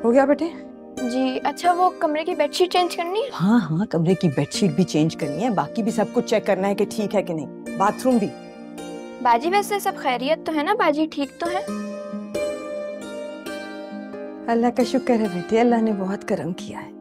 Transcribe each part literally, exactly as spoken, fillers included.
हो गया बेटे? जी। अच्छा वो कमरे की बेडशीट चेंज करनी है? हाँ हाँ, कमरे की बेडशीट भी चेंज करनी है, बाकी भी सब कुछ चेक करना है कि ठीक है कि नहीं, बाथरूम भी। बाजी वैसे सब खैरियत तो है ना? बाजी ठीक तो है? अल्लाह का शुक्र है बेटे, अल्लाह ने बहुत करम किया है।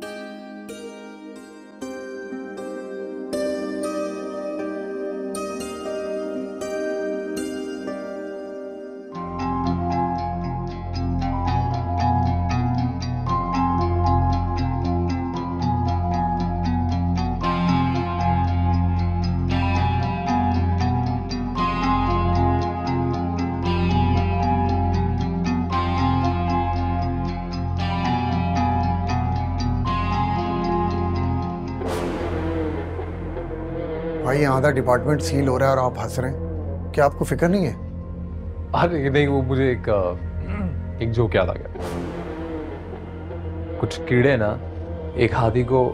भाई यहाँ आधा डिपार्टमेंट सील हो रहा है और आप हंस रहे हैं, क्या आपको फिक्र नहीं है? अरे नहीं, वो मुझे एक एक जोक याद आ गया। कुछ कीड़े ना एक हाथी को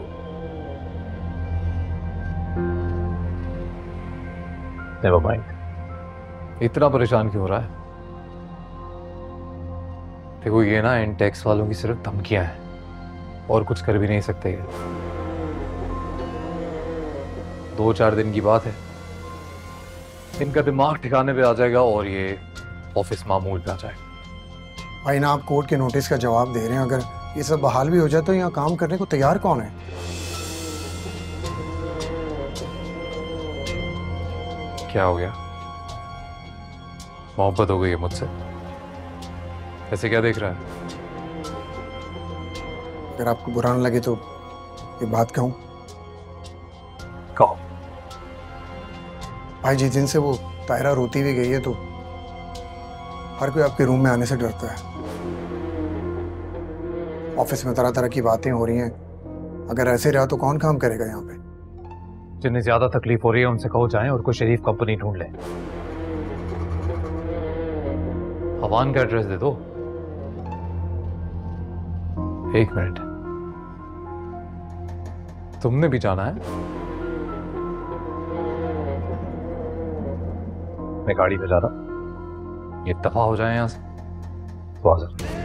नेवर माइंड। इतना परेशान क्यों हो रहा है? देखो ये ना इन टैक्स वालों की सिर्फ धमकियां हैं और कुछ कर भी नहीं सकते। दो चार दिन की बात है, इनका दिमाग ठिकाने पे आ जाएगा और ये ऑफिस मामूल पे आ जाएगा। भाई ना आप कोर्ट के नोटिस का जवाब दे रहे हैं, अगर ये सब बहाल भी हो जाए तो यहाँ काम करने को तैयार कौन है? क्या हो गया? मोहब्बत हो गई है मुझसे? ऐसे क्या देख रहा है? अगर आपको बुरा न लगे तो ये बात कहूं? कहो। भाई जिस दिन से वो तायरा रोती भी गई है तो हर कोई आपके रूम में आने से डरता है। ऑफिस में तरह तरह की बातें हो रही हैं, अगर ऐसे रहा तो कौन काम करेगा यहाँ पे? जिन्हें ज्यादा तकलीफ हो रही है उनसे कहो जाएं और कोई शरीफ कंपनी ढूंढ ले। हवान का एड्रेस दे दो। एक मिनट, तुमने भी जाना है? मैं गाड़ी पे जा रहा, ये दफा हो जाए यहां से तो आ जाओ।